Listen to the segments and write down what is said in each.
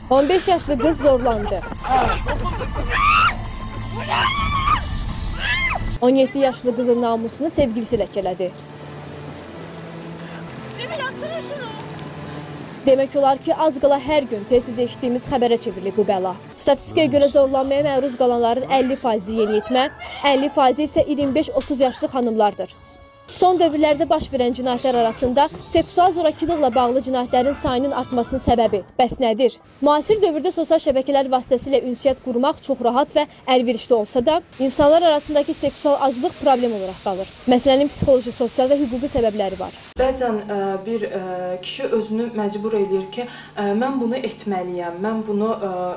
15 yaşlı qız zorlandı. 17 yaşlı qızın namusunu sevgilisi ləkələdi. Demək olar ki, az qala hər gün tez-tez eşitdiyimiz xəbərə çevrilir bu bəla. Statistikaya görə zorlanmaya məruz qalanların 50%-i yeniyetmə, 50%-i isə 25-30 yaşlı xanımlardır. Son dövrlərdə baş verən cinayətlər arasında seksual zorakılıqla bağlı cinayətlərin sayının artmasının səbəbi bəs nədir? Müasir dövrdə sosial şəbəkələr vasitəsilə ünsiyyət qurmaq çox rahat və əlverişli olsa da, insanlar arasındakı seksual aclıq problem olaraq qalır. Məsələnin psixoloji, sosial və hüquqi səbəbləri var. Bəzən bir kişi özünü məcbur eləyir ki, mən bunu etməliyəm, mən bunu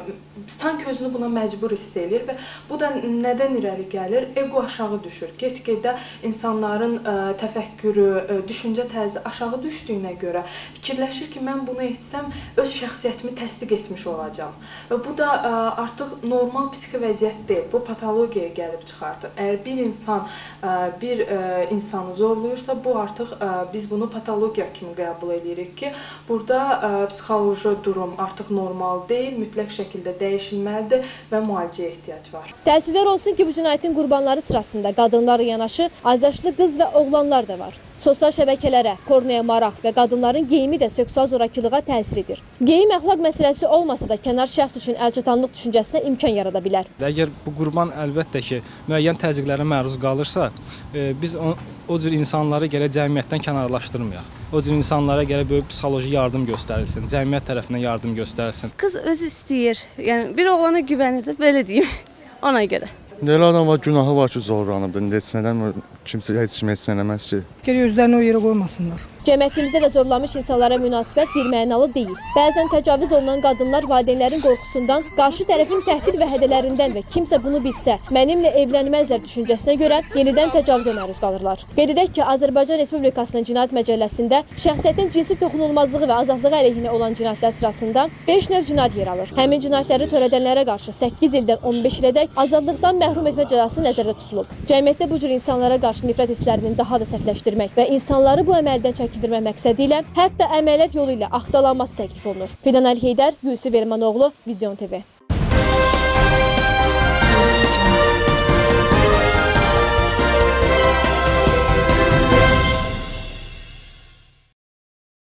sanki özünü buna məcbur hiss eləyir və bu da nədən irəli gəlir? Ego aşağı düşür. Get-gedə insanların təfəkkürü, düşüncə tərzi aşağı düşdüyünə görə fikirləşir ki, mən bunu etsəm öz şəxsiyyətimi təsdiq etmiş olacağam. Və bu da artıq normal psixi vəziyyət deyil, bu patologiyaya gəlib çıxardır. Əgər bir insan bir insanı zorluyursa, bu artıq biz bunu patologiya kimi qəbul edirik ki, burada psixoloji durum artıq normal deyil, mütləq şəkildə dəyişilməlidir və müalicəyə ehtiyac var. Təəssüflər olsun ki, bu cinayətin qurbanları sırasında qadınlarla yanaşı azyaşlı qız və oğlanlar da var. Sosial şəbəkələrə, pornoya maraq və qadınların geyimi də seksual zorakılığa təsir edir. Geyim əxlaq məsələsi olmasa da kənar şəxs üçün əlçatanlıq düşüncəsinə imkan yarada bilər. Əgər bu qurban əlbəttə ki, müəyyən təzyiqlərə məruz qalırsa, biz o cür insanları gələ cəmiyyətdən kənarlaşdırmayaq. O cür insanlara gələ böyük psixoloji yardım göstərilsin, cəmiyyət tərəfindən yardım göstərilsin. Qız özü istəyir, yəni bir oğlana güvənir də, belə deyim, ona görə. Elə adam var, günahı var ki, zorlanıbdır. Nədən kimsə heç kim heç eləməz ki. Gərək özlərini o yerə qoymasınlar. Cəmiyyətimizdə də zorlanmış insanlara münasibət birmənalı deyil. Bəzən təcavüz olunan qadınlar valideynlərin qorxusundan, qarşı tərəfin təhdid və hədələrindən və kimsə bunu bilsə, mənimlə evlənməzlər düşüncəsinə görə yenidən təcavüzə məruz qalırlar. Qeyd edək ki, Azərbaycan Respublikasının Cinayət Məcəlləsində şəxsiyyətin cinsi toxunulmazlığı və azadlığı əleyhinə olan cinayətlər sırasında 5 növ cinayət yer alır. Həmin cinayətləri törədənlərə qarşı 8 ildən 15 ilədək azadlıqdan məhrum etmə cəzası nəzərdə tutulub. Cəmiyyətdə bu cür insanlara qarşı nifrət hisslərini daha da sərtləşdirmək və insanları bu əməldən çəkindirmək məqsədi ilə hətta əməliyyat yolu ilə axtalanması təklif olunur. Fidan Əli Heydər, Yusif Elmanoğlu, Vizyon TV.